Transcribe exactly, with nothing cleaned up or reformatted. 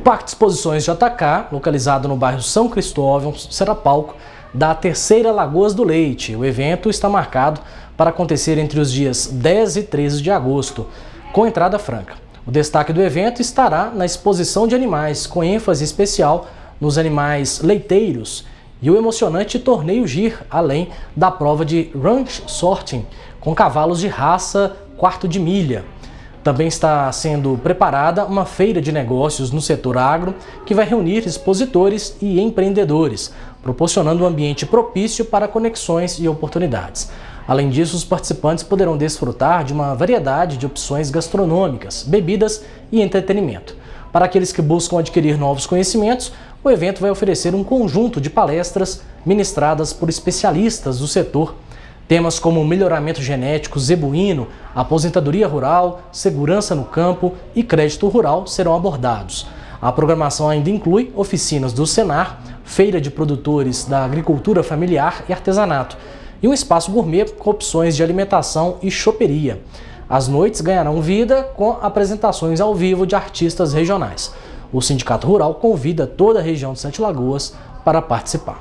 Parque de Exposições J K, localizado no bairro São Cristóvão, será palco da terceira Lagoas do Leite. O evento está marcado para acontecer entre os dias dez e treze de agosto, com entrada franca. O destaque do evento estará na exposição de animais, com ênfase especial nos animais leiteiros e o emocionante torneio Gir, além da prova de ranch sorting, com cavalos de raça quarto de milha. Também está sendo preparada uma feira de negócios no setor agro, que vai reunir expositores e empreendedores, proporcionando um ambiente propício para conexões e oportunidades. Além disso, os participantes poderão desfrutar de uma variedade de opções gastronômicas, bebidas e entretenimento. Para aqueles que buscam adquirir novos conhecimentos, o evento vai oferecer um conjunto de palestras ministradas por especialistas do setor. Temas como melhoramento genético zebuíno, aposentadoria rural, segurança no campo e crédito rural serão abordados. A programação ainda inclui oficinas do Senar, feira de produtores da agricultura familiar e artesanato, e um espaço gourmet com opções de alimentação e choperia. As noites ganharão vida com apresentações ao vivo de artistas regionais. O Sindicato Rural convida toda a região de Sete Lagoas para participar.